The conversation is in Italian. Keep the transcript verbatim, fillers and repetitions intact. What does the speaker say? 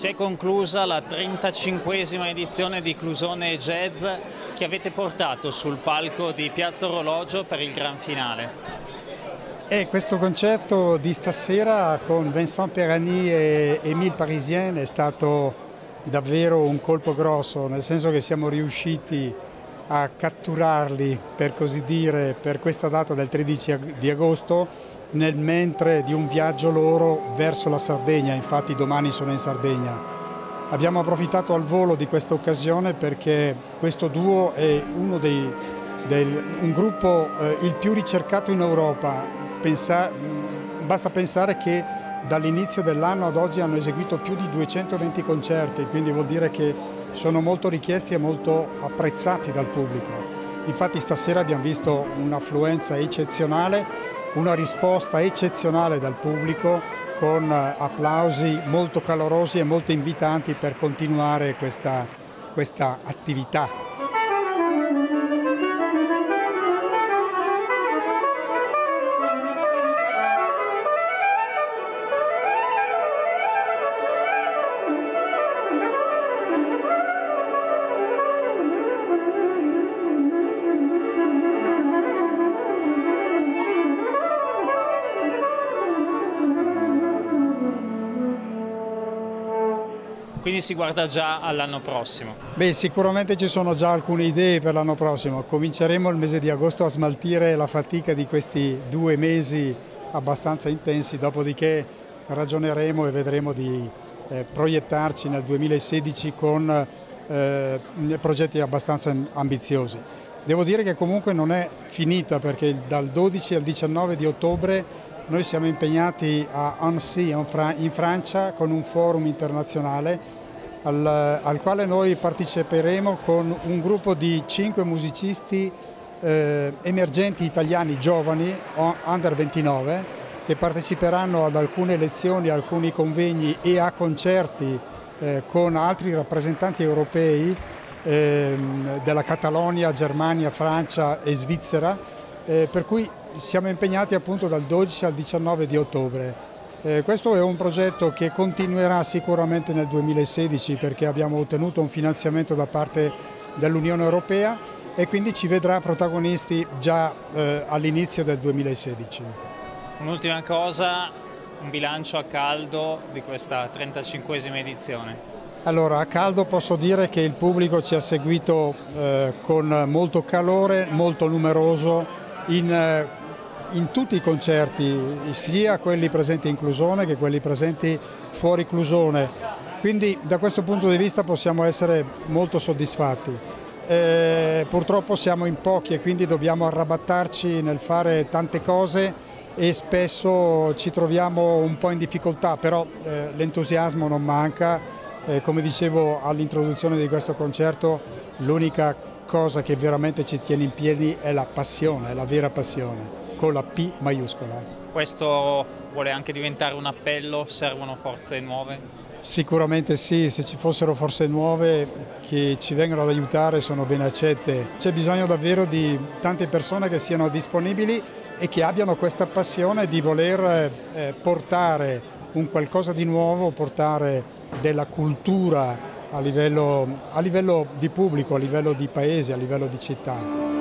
Si è conclusa la trentacinquesima edizione di Clusone Jazz che avete portato sul palco di Piazza Orologio per il gran finale. E questo concerto di stasera con Vincent Perani e Émile Parisien è stato davvero un colpo grosso, nel senso che siamo riusciti a catturarli, per così dire, per questa data del tredici di agosto, nel mentre di un viaggio loro verso la Sardegna. Infatti domani sono in Sardegna. Abbiamo approfittato al volo di questa occasione perché questo duo è uno dei, del, un gruppo eh, il più ricercato in Europa. Pensa, basta pensare che dall'inizio dell'anno ad oggi hanno eseguito più di duecentoventi concerti, quindi vuol dire che sono molto richiesti e molto apprezzati dal pubblico. Infatti stasera abbiamo visto un'affluenza eccezionale, una risposta eccezionale dal pubblico con applausi molto calorosi e molto invitanti per continuare questa, questa attività. Quindi si guarda già all'anno prossimo. Beh, sicuramente ci sono già alcune idee per l'anno prossimo. Cominceremo il mese di agosto a smaltire la fatica di questi due mesi abbastanza intensi, dopodiché ragioneremo e vedremo di eh, proiettarci nel duemilasedici con eh, progetti abbastanza ambiziosi. Devo dire che comunque non è finita, perché dal dodici al diciannove di ottobre noi siamo impegnati a Annecy in Francia con un forum internazionale al, al quale noi parteciperemo con un gruppo di cinque musicisti eh, emergenti italiani giovani, under ventinove, che parteciperanno ad alcune lezioni, a alcuni convegni e a concerti eh, con altri rappresentanti europei eh, della Catalogna, Germania, Francia e Svizzera, eh, per cui siamo impegnati appunto dal dodici al diciannove di ottobre. Eh, questo è un progetto che continuerà sicuramente nel duemilasedici, perché abbiamo ottenuto un finanziamento da parte dell'Unione Europea e quindi ci vedrà protagonisti già eh, all'inizio del duemilasedici. Un'ultima cosa, un bilancio a caldo di questa trentacinquesima edizione. Allora, a caldo posso dire che il pubblico ci ha seguito eh, con molto calore, molto numeroso, in eh, in tutti i concerti, sia quelli presenti in Clusone che quelli presenti fuori Clusone, quindi da questo punto di vista possiamo essere molto soddisfatti. Eh, purtroppo siamo in pochi e quindi dobbiamo arrabattarci nel fare tante cose e spesso ci troviamo un po' in difficoltà, però eh, l'entusiasmo non manca. Eh, come dicevo all'introduzione di questo concerto, l'unica cosa che veramente ci tiene in piedi è la passione, è la vera passione, con la P maiuscola. Questo vuole anche diventare un appello? Servono forze nuove? Sicuramente sì, se ci fossero forze nuove che ci vengono ad aiutare sono ben accette. C'è bisogno davvero di tante persone che siano disponibili e che abbiano questa passione di voler eh, portare un qualcosa di nuovo, portare della cultura a livello, a livello di pubblico, a livello di paese, a livello di città.